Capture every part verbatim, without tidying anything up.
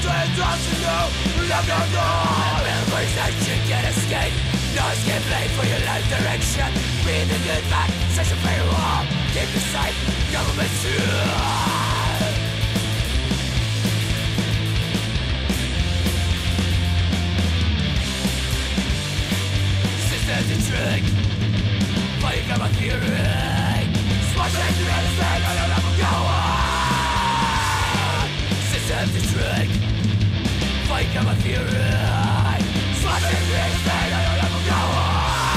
Memories that you can't escape. No escape lane for your life direction. Read the good back, searching for your wall. Keep it safe, government truth. Systems and trick. Fighting up a theory. Smushing through anything, I don't ever go on. Systems and trick. Fighting up a theory. Smushing through anything, I don't ever go on.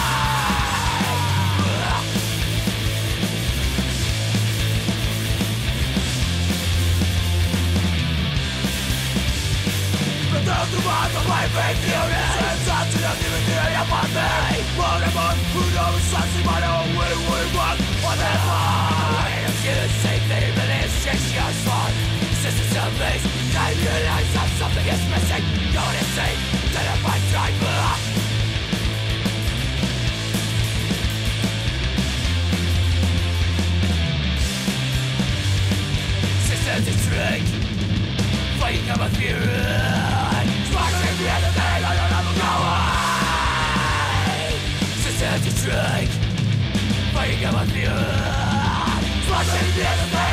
Down to my my faith theory. Since I didn't even hear your money. More and more, who knows, I see my own way, way, what, whatever. I don't get a safe thing, but it's just your fault. Systems of base, I realize that something is missing. Don't insane, that I might driver. Systems is trick. Fighting up a theory. Smushing the anything, I don't ever go away. Systems is trick. Fighting up a theory. Smushing the anything.